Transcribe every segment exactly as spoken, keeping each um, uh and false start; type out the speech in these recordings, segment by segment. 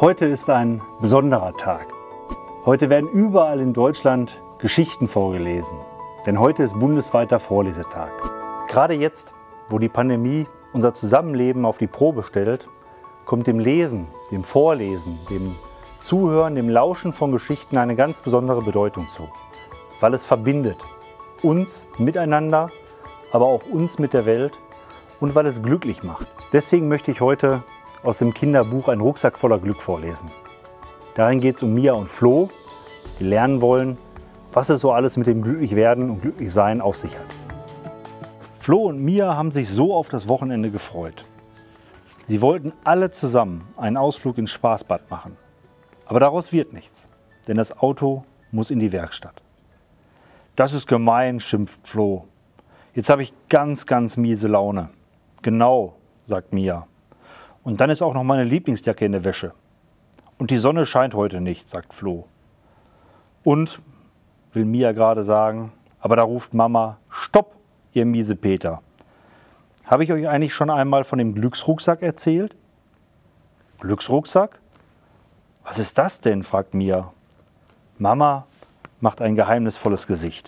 Heute ist ein besonderer Tag. Heute werden überall in Deutschland Geschichten vorgelesen, denn heute ist bundesweiter Vorlesetag. Gerade jetzt, wo die Pandemie unser Zusammenleben auf die Probe stellt, kommt dem Lesen, dem Vorlesen, dem Zuhören, dem Lauschen von Geschichten eine ganz besondere Bedeutung zu, weil es verbindet uns miteinander, aber auch uns mit der Welt und weil es glücklich macht. Deswegen möchte ich heute aus dem Kinderbuch Ein Rucksack voller Glück vorlesen. Darin geht es um Mia und Flo, die lernen wollen, was es so alles mit dem Glücklichwerden und Glücklichsein auf sich hat. Flo und Mia haben sich so auf das Wochenende gefreut. Sie wollten alle zusammen einen Ausflug ins Spaßbad machen. Aber daraus wird nichts, denn das Auto muss in die Werkstatt. Das ist gemein, schimpft Flo. Jetzt habe ich ganz, ganz miese Laune. Genau, sagt Mia. Und dann ist auch noch meine Lieblingsjacke in der Wäsche. Und die Sonne scheint heute nicht, sagt Flo. Und, will Mia gerade sagen, aber da ruft Mama, stopp, ihr miese Peter. Habe ich euch eigentlich schon einmal von dem Glücksrucksack erzählt? Glücksrucksack? Was ist das denn, fragt Mia. Mama macht ein geheimnisvolles Gesicht.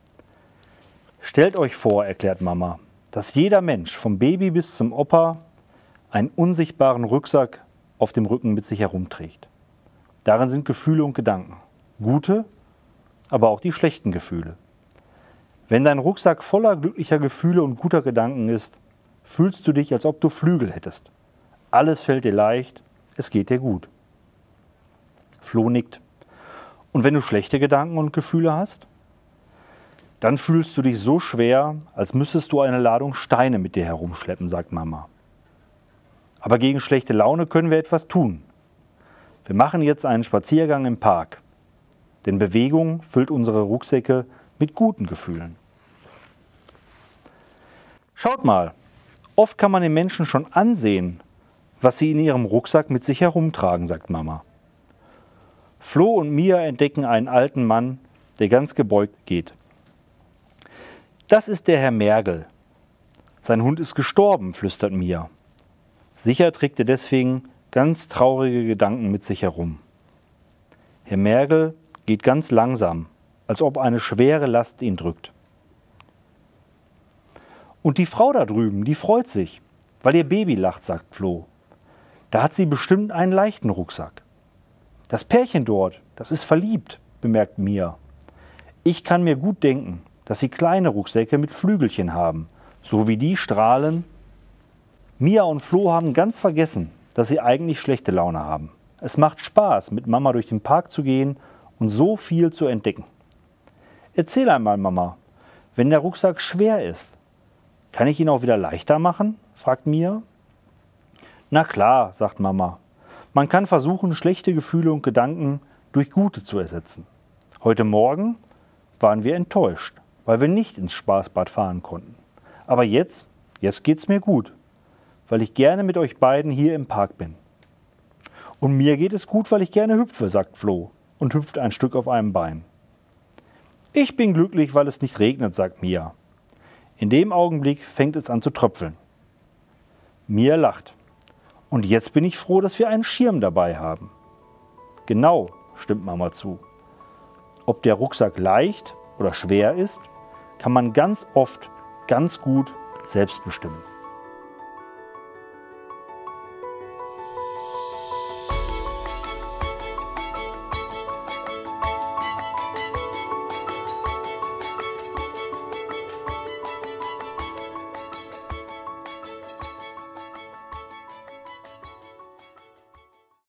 Stellt euch vor, erklärt Mama, dass jeder Mensch, vom Baby bis zum Opa, einen unsichtbaren Rucksack auf dem Rücken mit sich herumträgt. Darin sind Gefühle und Gedanken. Gute, aber auch die schlechten Gefühle. Wenn dein Rucksack voller glücklicher Gefühle und guter Gedanken ist, fühlst du dich, als ob du Flügel hättest. Alles fällt dir leicht, es geht dir gut. Flo nickt. Und wenn du schlechte Gedanken und Gefühle hast? Dann fühlst du dich so schwer, als müsstest du eine Ladung Steine mit dir herumschleppen, sagt Mama. Aber gegen schlechte Laune können wir etwas tun. Wir machen jetzt einen Spaziergang im Park. Denn Bewegung füllt unsere Rucksäcke mit guten Gefühlen. Schaut mal, oft kann man den Menschen schon ansehen, was sie in ihrem Rucksack mit sich herumtragen, sagt Mama. Flo und Mia entdecken einen alten Mann, der ganz gebeugt geht. Das ist der Herr Mergel. Sein Hund ist gestorben, flüstert Mia. Sicher trägt er deswegen ganz traurige Gedanken mit sich herum. Herr Mergel geht ganz langsam, als ob eine schwere Last ihn drückt. Und die Frau da drüben, die freut sich, weil ihr Baby lacht, sagt Flo. Da hat sie bestimmt einen leichten Rucksack. Das Pärchen dort, das ist verliebt, bemerkt Mia. Ich kann mir gut denken, dass sie kleine Rucksäcke mit Flügelchen haben, so wie die strahlen. Mia und Flo haben ganz vergessen, dass sie eigentlich schlechte Laune haben. Es macht Spaß, mit Mama durch den Park zu gehen und so viel zu entdecken. Erzähl einmal, Mama, wenn der Rucksack schwer ist, kann ich ihn auch wieder leichter machen? Fragt Mia. Na klar, sagt Mama. Man kann versuchen, schlechte Gefühle und Gedanken durch gute zu ersetzen. Heute Morgen waren wir enttäuscht, weil wir nicht ins Spaßbad fahren konnten. Aber jetzt, jetzt geht's mir gut, weil ich gerne mit euch beiden hier im Park bin. Und mir geht es gut, weil ich gerne hüpfe, sagt Flo und hüpft ein Stück auf einem Bein. Ich bin glücklich, weil es nicht regnet, sagt Mia. In dem Augenblick fängt es an zu tröpfeln. Mia lacht. Und jetzt bin ich froh, dass wir einen Schirm dabei haben. Genau, stimmt Mama zu. Ob der Rucksack leicht oder schwer ist, kann man ganz oft ganz gut selbst bestimmen.